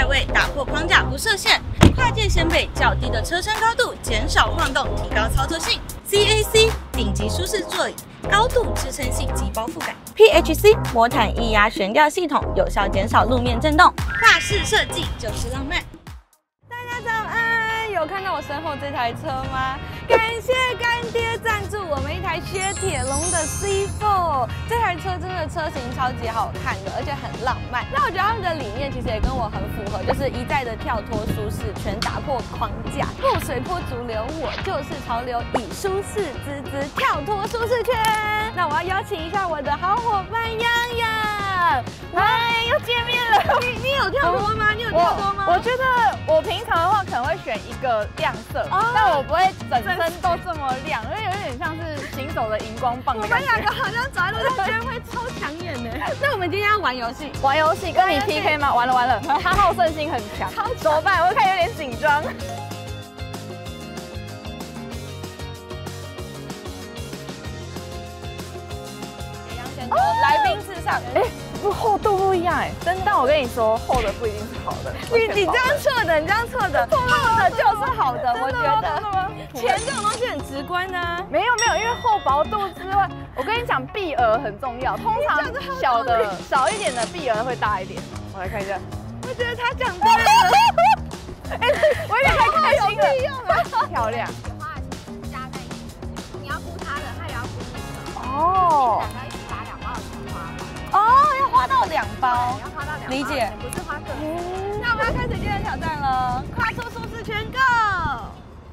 位，打破框架不设限，跨界掀背，较低的车身高度，减少晃动，提高操作性。CAC 顶级舒适座椅，高度支撑性及包覆感。PHC 魔毯液压悬吊系统，有效减少路面震动。跨式设计就是浪漫。大家早安，有看到我身后这台车吗？感谢干爹赞助我们一台雪铁龙的 C4， 这台车真的车型超级好看的，而且很浪漫。那我觉得他们的理念其实也跟我很符合，就是一再的跳脱舒适圈，打破框架，不随波逐流，我就是潮流，以舒适滋滋跳脱舒适圈。那我要邀请一下我的好伙伴洋洋，嗨，又见面了。你有跳脱吗？你有跳脱吗？ 我觉得我平常的话可能会选一个亮色，但我不会整身都这么亮，因为有点像是行走的荧光棒的感觉。 我们两个好像走在路上，觉得会超抢眼的。那我们今天要玩游戏， 玩游戏跟你 PK 吗？完了，他好胜心很强，怎么办？我看有点紧张。来宾至上，不厚度不一样真但我跟你说，厚的不一定是好的。 你这样错的， 厚的就是好的，我觉得。 钱这种东西很直观的啊。 没有，因为厚薄度之外，我跟你讲，臂额很重要。通常小的少一点的臂额会大一点。我来看一下， 我觉得他讲对了。 我有点太开心了，漂亮。 加在一起，你要顾他的，他也要顾你的。 哦。 两个一起把2包的钱花。 要花到2包。 要花到2包。 理解。 不是花个。 那我们要开始今天的挑战了，跨出舒适圈 ，Go！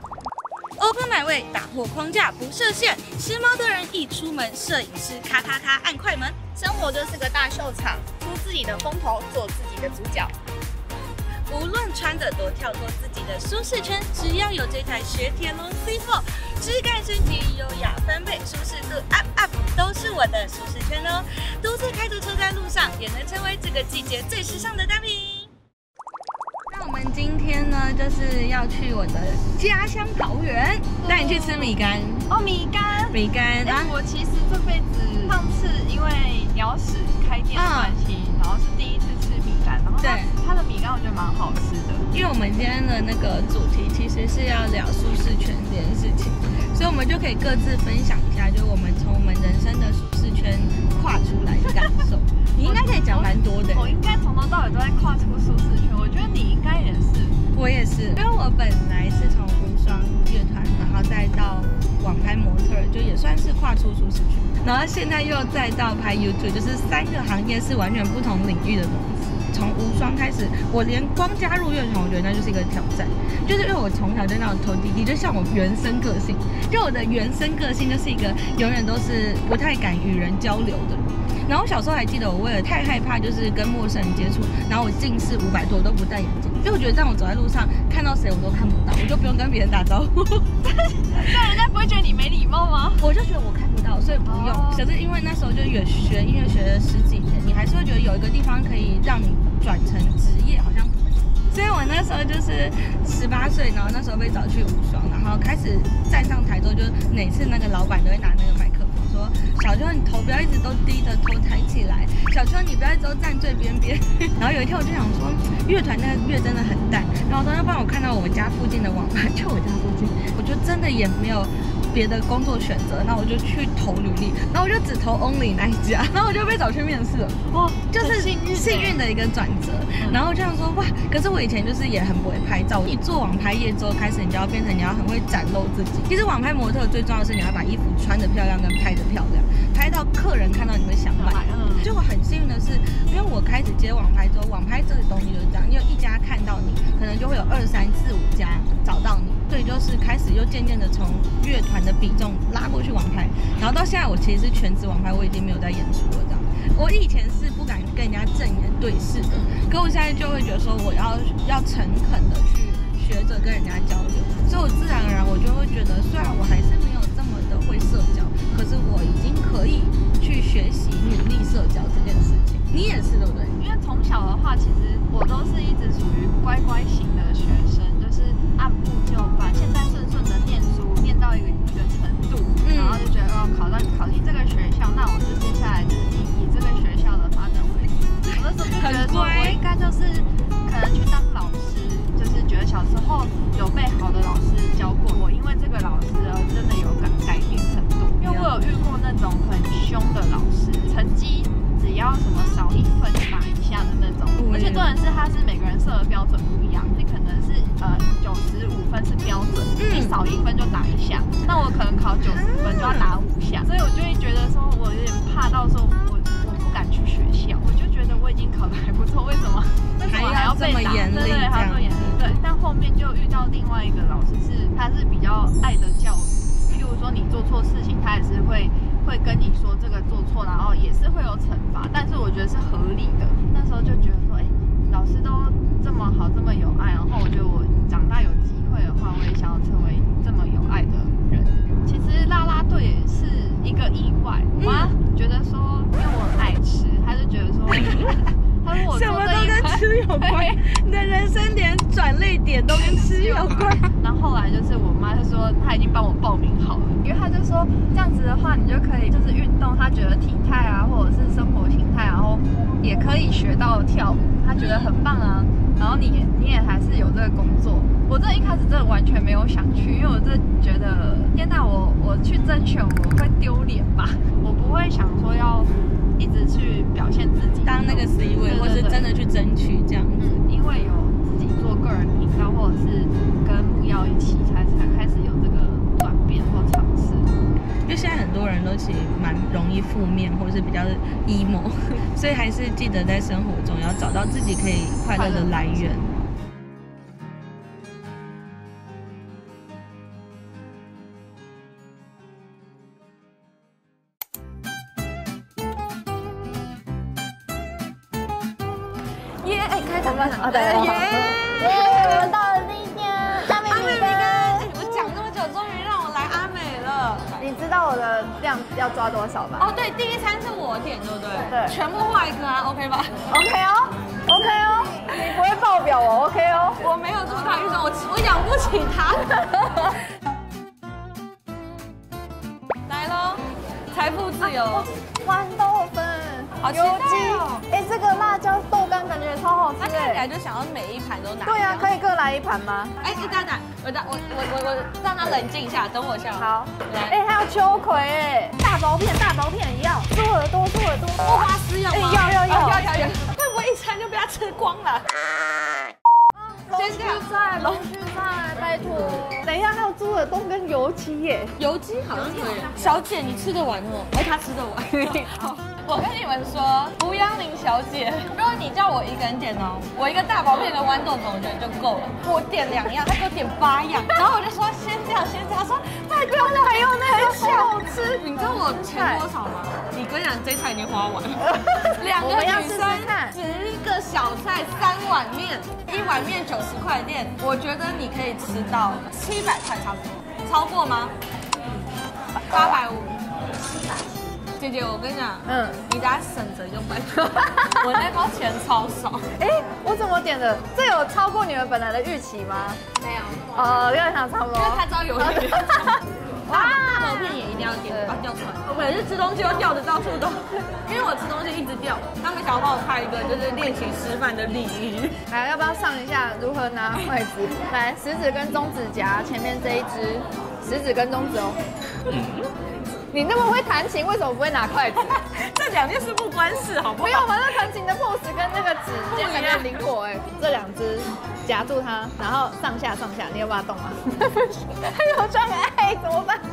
Open 买位，打破框架不设限，时髦的人一出门，摄影师咔咔咔按快门。 生活就是个大秀场，出自己的风头，做自己的主角。 无论穿得多跳脱自己的舒适圈，只要有这台雪铁龙 C4， 质感升级，优雅翻倍，舒适度 up， 都是我的舒适圈哦。独自开着车在路上，也能成为这个季节最时尚的单品。那我们今天呢，就是要去我的家乡桃园，带你去吃米干。米干。 我其实这辈子上次因为鸟屎开店的关系，然后是第一次吃米干，然后它的米干我觉得蛮好吃的。 因为我们今天的那个主题其实是要聊舒适圈这件事情，所以我们就可以各自分享一下，就是我们从我们人生的舒适圈跨出来的感受。你应该可以讲蛮多的。 我应该从头到尾都在跨出舒适圈，我觉得你应该也是。 我也是，因为我本来是从无双乐团，然后再到网拍模特，就也算是跨出舒适圈。然后现在又再到拍 YouTube， 就是3个行业是完全不同领域的东西。从无双开始，我连光加入乐团，我觉得那就是一个挑战。就是因为我从小就那种头低低，就像我原生个性，就我的原生个性就是一个永远都是不太敢与人交流的人。然后我小时候还记得，我为了太害怕就是跟陌生人接触，然后我近视500多，我都不戴眼镜，因为我觉得这样我走在路上看到谁我都看不到，我就不用跟别人打招呼。 但人家不会觉得你没礼貌吗？ 我就觉得我看不到，所以不用。可是因为那时候就也学音乐学了10几年，你还是会觉得有一个地方可以让你转成职业，好像。所以我那时候就是18岁，然后那时候被找去无双，然后开始站上台之后，就每次那个老板都会拿那个麦克风说：“小秋，你头不要一直都低着头抬起来，小秋你不要一直都站最边边。”然后有一天我就想说，乐团那个乐真的很淡，然后他就帮我看到我们家附近的网吧，就我家附近，我就真的也没有别的工作选择，然后我就去投履历，然后我就只投 Only 那一家，然后我就被找去面试了。哇，就是幸运的一个转折。然后就想说哇，可是我以前就是也很不会拍照，一做网拍业之后开始，你就要变成你要很会展露自己。其实网拍模特最重要的是你要把衣服穿得漂亮跟拍得漂亮，拍到客人看到你会想买。就我很幸运的是，因为我开始接网拍之后，网拍这个东西就是这样，你有一家看到你，可能就会有2、3、4、5家找到你。所以就是开始又渐渐的从乐团的比重拉过去网拍，然后到现在我其实是全职网拍，我已经没有在演出了这样。我以前是不敢跟人家正眼对视的，可我现在就会觉得说我要诚恳的去学着跟人家交流，所以我自然而然我就会觉得，虽然我还是没有这么的会社交，可是我已经可以去学习努力社交这件事情。你也是对不对？ 因为从小的话，其实我都是一直属于乖乖型的学生，就是按部就班，现在顺顺的念书，念到一个程度，然后就觉得考进这个学校，那我就接下来就是以这个学校的发展为主。我那时候就觉得说，我应该就是可能去当它是每个人设的标准不一样，你可能是95分是标准，你少1分就打1下，那我可能考90分就要打5下，所以我就会觉得说我有点怕到说我不敢去学校，我就觉得我已经考得还不错，为什么还要被打？对，还要这么严厉。对，但后面就遇到另外一个老师他是比较爱的教育，譬如说你做错事情，他也是会跟你说这个做错，然后也是会有惩罚，但是我觉得是合理的。那时候就觉得说，老师都这么好，这么有爱，然后我觉得我长大有机会的话，我也想要成为这么有爱的人。其实啦啦队也是一个意外，我妈觉得说，因为我很爱吃，她就觉得说，她说我什么都跟吃有关，你的人生连转捩点都跟吃有关。 然后后来就是我妈就说，她已经帮我报名好了，因为她就说这样子的话，你就可以就是运动，她觉得体态啊，或者是生活形态，然后也可以学到跳舞，她觉得很棒啊。然后你也还是有这个工作，我这一开始真的完全没有想去，因为我真的觉得天哪，我去甄选我会丢脸吧，我不会想说要一直去表现自己， 当那个 C 位，或是真的去争取这样子。 因为有自己做个人频道，或者是跟木曜一起，才开始有这个转变或尝试。 因为现在很多人都其实蛮容易负面，或者是比较 emo， 所以还是记得在生活中要找到自己可以快乐的来源。 耶！开场了， 对，我们到了第一天，阿美米根。 我讲那么久，终于让我来阿美了。 你知道我的量要抓多少吧？ 哦，对，第一餐是我点，对不对？ 对， 全部画一个啊 ，OK 吧 ？OK 哦，OK 哦，你不会爆表哦 ，OK 哦。 我没有这么大预算，我养不起它。来喽，财富自由， 豌豆粉， 好期待哦！ 这个辣椒豆干感觉超好吃它看起来就想要每一盘都拿。 对啊，可以各来一盘吗？ 我让它冷静一下，等我一下。 好， 来， 还有秋葵，大薄片也要，猪耳朵， 木瓜丝要吗？ 要。 会不会一餐就被它吃光了？ 龙须菜，拜托。等一下，还有猪耳朵跟油鸡耶， 油鸡好像可以。小姐，你吃得完哦？她吃得完。我跟你们说，吴央林小姐，如果你叫我一个人点哦，我一个大薄片的豌豆粉我觉得就够了。我点2样，他给我点8样，然后我就说先这样。他说拜托，还有那个小吃。你知道我钱多少吗？你跟你讲，这菜已经花完了。2个女生10个小菜3碗面，1碗面90块店，我觉得你可以吃到700块差不多，超过吗？850。姐姐，我跟你讲，你等下省着用拜托，我那包钱超少。 我怎么点的？这有超过你们本来的预期吗？ 没有。 有点差不多。 因为他知道有点。大薄片也一定要点，把它掉出来。我每次吃东西都掉的到处都，因为我吃东西一直掉。他们想要帮我拍一个就是练习吃饭的礼仪。 来，要不要上一下如何拿筷子？来，食指跟中指夹前面这一只，食指跟中指哦。你那么会弹琴，为什么不会拿筷子？ 这2件事不关事，好不好？ 没有嘛，那弹琴的 pose 跟那个指尖感觉很灵活这2只夹住它，然后上下，你有办法动吗？还有障碍怎么办？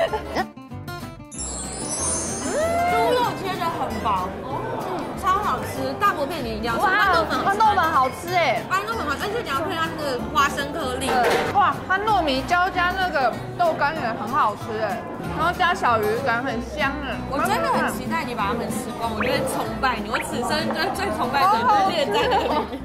猪肉切得很薄，超好吃。大薄片你一定要吃，豌豆粉好吃豌豆粉好吃，而且你要配它那个花生颗粒。 哇，它糯米椒加那个豆干也很好吃然后加小鱼干很香我真的很期待你把它们吃光，我就会崇拜你，我此生最崇拜的人就是列在那里。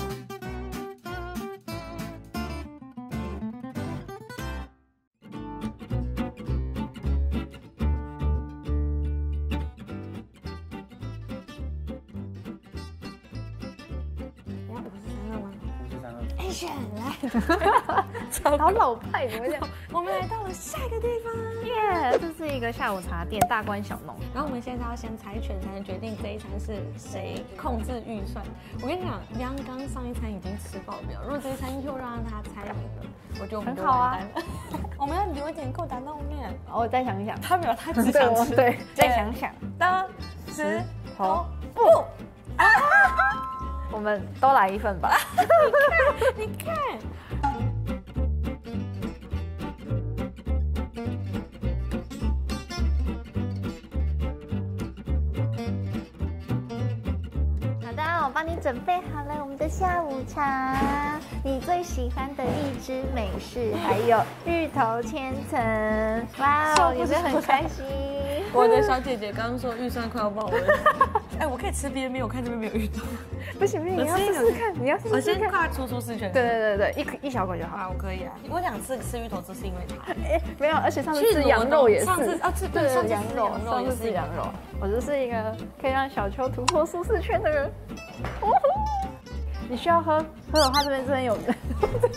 选来， 好老派，怎么讲？ 我们来到了下一个地方， 耶！这是一个下午茶店，大关小农。 然后我们现在要先猜拳，才能决定这一餐是谁控制预算。我跟你讲，刚刚上一餐已经吃爆表，如果这一餐又让他猜赢了，我觉得我们就完蛋了。我们要留一点够打到面。 我再想一想， 他没有，他只想吃。 对，再想想。 的石头布。 我们都来一份吧。 你看。 我帮你准备好了我们的下午茶，你最喜欢的一支美式，还有芋头千层。哇哦，有没有很开心？ 我的小姐姐刚刚说预算快要爆了。哎，我可以吃边边，我看这边没有芋头。 不行不行，你要试试看，你要试试看。 我先跨出舒适圈。 对，一小口就好。 啊，我可以啊。我2次吃芋头，只是因为它。 哎，没有，而且上次吃羊肉也是。 上次对，上次羊肉，上次吃羊肉。我就是一个可以让小秋突破舒适圈的人。你需要喝的话，这边有的。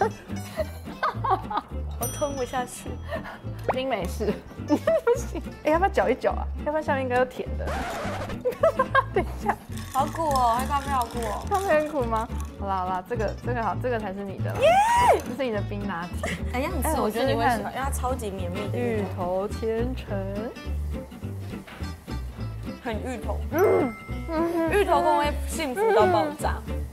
我吞不下去。 冰美式，不行。哎，要不要搅一搅啊？要不然下面应该有甜的。等一下， 好苦哦，还咖啡好苦哦。 咖啡很苦吗？好啦，这个好，这个才是你的。耶！这是你的冰拿铁。 哎呀，你吃，我觉得你会喜欢，因为它超级绵密的芋头千层。 很芋头，芋头风味幸福到爆炸。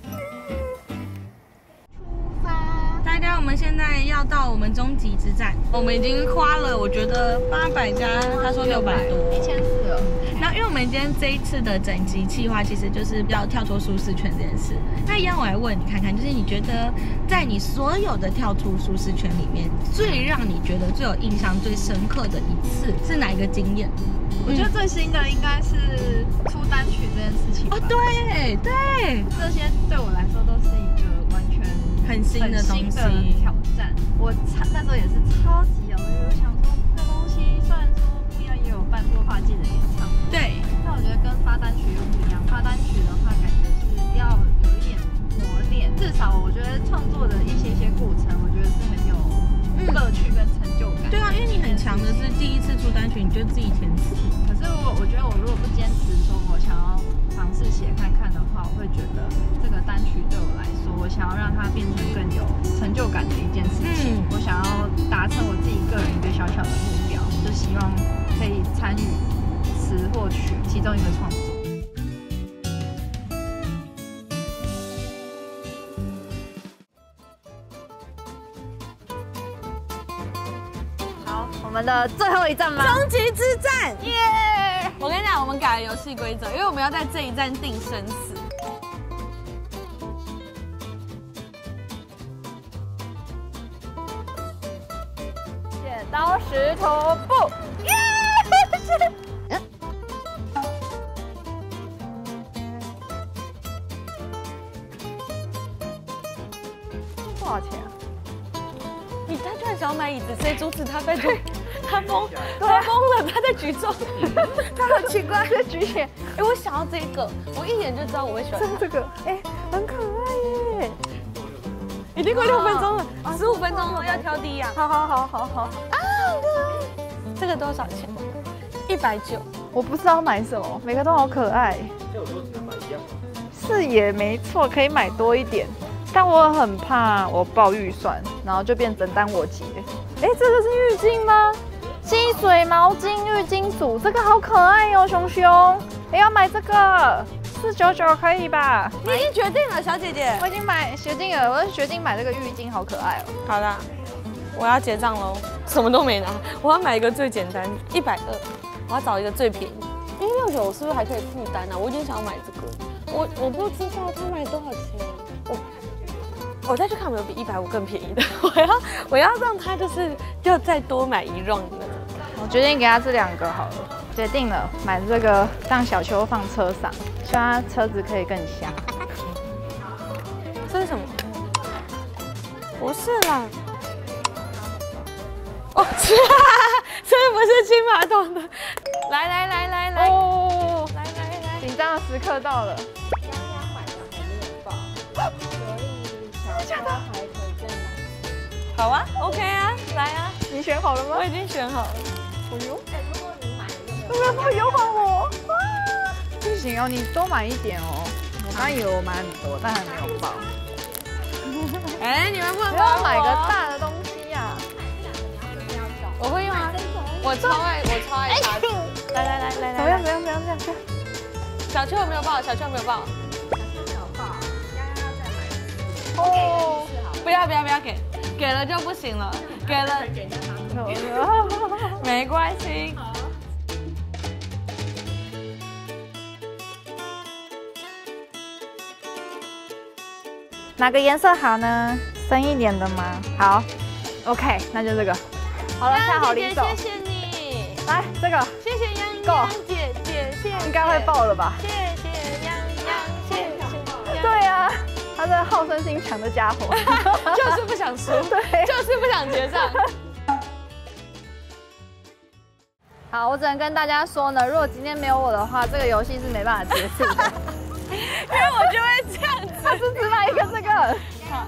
出发！ 大家，我们现在要到我们终极之战，我们已经花了，我觉得800加，他说600多 ，1400了。 那因为我们今天这一次的整集计划，其实就是要跳出舒适圈这件事。那一样，我来问你看看，就是你觉得在你所有的跳出舒适圈里面，最让你觉得最有印象、最深刻的一次是哪一个经验？ 我觉得最新的应该是出单曲这件事情吧。 哦，对， 这些对我来说都是一个完全很新的东西挑战。我那时候也是超级犹豫，我想说这东西虽然说不一样，也有办拓画季的演唱会， 对， 但我觉得跟发单曲又不一样。发单曲的话，感觉是要有一点磨练，至少我觉得创作的一些过程，我觉得是很有乐趣跟成就感。 对啊，因为你很强的是第一次出单曲，你就自己填词。 可是我觉得我如果不坚持说我想要尝试写看看的话，我会觉得这个单曲对我来说，我想要让它变成更有成就感的一件事情。我想要达成我自己个人一个小小的目标，就希望可以参与词或曲其中一个创作。 我们的最后一站吗？ 终极之战， 耶！ 我跟你讲，我们改了游戏规则，因为我们要在这一站定生死。 剪刀石头布，耶！多少钱啊？ 他居然想要买椅子，谁阻止他？拜托，他疯了，他在举重，他好奇怪， 在举起。 哎，我想要这个，我一眼就知道我会喜欢这个，哎，很可爱耶！ 已经快6分钟了，15分钟了，要挑第一样。 好啊！ 这个多少钱？190。 我不知道买什么，每个都好可爱。 这我说只能买一样。 是也没错，可以买多一点。但我很怕我爆预算，然后就变整单我结。哎，这个是浴巾吗？吸水毛巾浴巾组，这个好可爱哦，熊熊。哎，要买这个，499可以吧？ 你已经决定了，小姐姐。 我已经决定了，我决定买这个浴巾，好可爱哦。 好啦，我要结账喽，什么都没拿，我要买一个最简单，120。我要找一个最便宜。169是不是还可以负担啊？我有点想要买这个，我不知道它卖多少钱。我再去看有没有比150更便宜的。我要让他就是要再多买一 round 的。 我决定给他这2个好了，决定了，买这个让小秋放车上，希望他车子可以更香。 这是什么？不是啦。哦，这不是金马桶的。来哦，来， 紧张的时刻到了。 小花还可以再买。 好啊 ，OK 啊，来啊， 你选好了吗？ 我已经选好了。 哦呦， 如果你买了， 不要优化我！不行哦，你多买一点哦。我刚以为我买很多，但还没有爆。 哎，你们不能不要买个大的东西呀！ 我会用啊，我超爱它。来， 不要！小秋有没有爆？ 小要给，给了就不行了，给了没关系。 哪个颜色好呢？深一点的吗？好 ，OK， 那就这个。好了，下好离手。 谢谢你， 来这个， 谢谢泱够泱姐姐，谢谢。 应该会爆了吧？ 谢谢泱泱，谢谢。 对啊，他这好胜心强的家伙， 就是不想输， 对， 就是不想结账。 好，我只能跟大家说呢，如果今天没有我的话，这个游戏是没办法结束的， 因为我就会这样子。 他是只买一个这个。 好。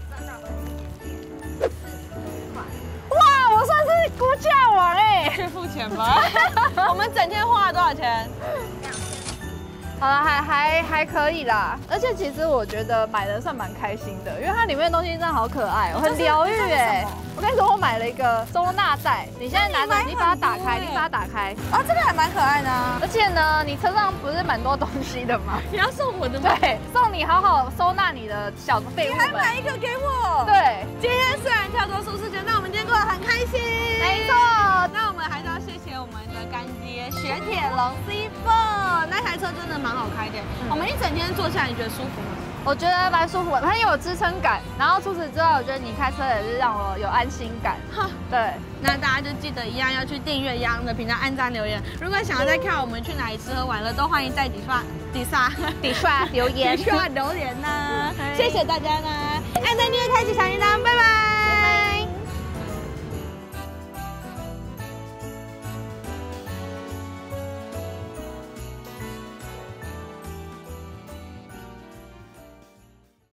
哇，我算是估价王哎！ 去付钱吧。我们整天花了多少钱？ 好了，还可以啦。而且其实我觉得买的算蛮开心的，因为它里面的东西真的好可爱哦，很疗愈哎。我跟你说，我买了一个收纳袋，你现在拿着，你把它打开，你把它打开。 哦，这个还蛮可爱的啊。 而且呢，你车上不是蛮多东西的吗？ 你要送我的吗？ 对，送你好好收纳你的小废物们。 你还买一个给我？ 对， 今天虽然跳脱舒适圈，但我们今天过得很开心。 没错。 那我们还是要谢谢我们的干爹雪铁龙 C4，那台车真的蛮好开的。我们一整天坐下来，你觉得舒服吗？ 我觉得蛮舒服的，很有支撑感。然后除此之外，我觉得你开车也是让我有安心感。对， 那大家就记得一样要去订阅央的频道，按赞留言。如果想要再看我们去哪里吃喝玩乐，都欢迎在底下留言。呢。谢谢大家呢，按赞订阅，开启小铃铛，拜拜。